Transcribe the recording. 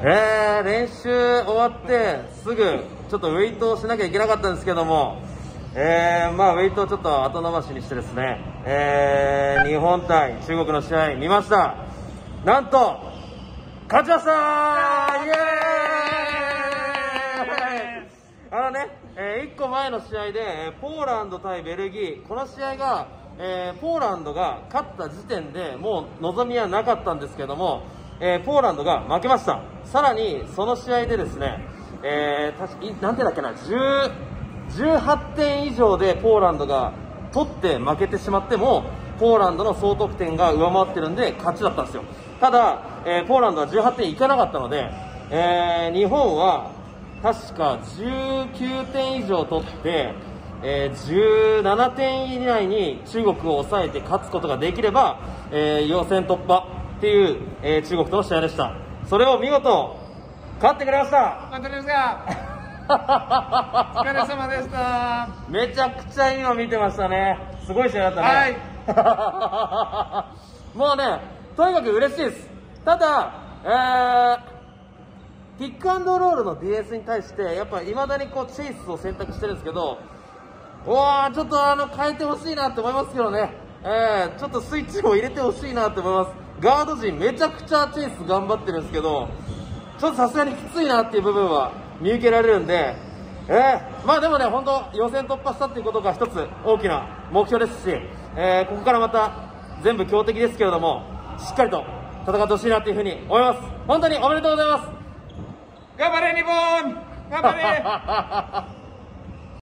練習終わってすぐちょっとウェイトをしなきゃいけなかったんですけども、まあウェイトをちょっと後延ばしにしてですね、日本対中国の試合見ました。なんと勝ちましたー。イエーイ。1個前の試合でポーランド対ベルギー、この試合が、ポーランドが勝った時点でもう望みはなかったんですけども、ポーランドが負けました。さらにその試合でですね、何点だっけな、18点以上でポーランドが取って負けてしまってもポーランドの総得点が上回ってるんで勝ちだったんですよ。ただ、ポーランドは18点いかなかったので、日本は確か19点以上取って、17点以内に中国を抑えて勝つことができれば、予選突破っていう、中国との試合でした。それを見事勝ってくれました。 本当ですか。お疲れ様でした。 めちゃくちゃ今見てましたね。すごい試合だったね。はい。もうね、とにかく嬉しいです。ただ、ピックアンドロールのディフェンスに対してやっぱり未だにこうチェイスを選択してるんですけど、ちょっと変えてほしいなと思いますけどね。ちょっとスイッチを入れてほしいなと思います。ガード陣めちゃくちゃチェイス頑張ってるんですけど、ちょっとさすがにきついなっていう部分は見受けられるんで、まあでもね、本当予選突破したっていうことが一つ大きな目標ですし、ここからまた全部強敵ですけれども、しっかりと戦ってほしいなっていうふうに思います。本当におめでとうございます。 頑張れ日本、頑張れ。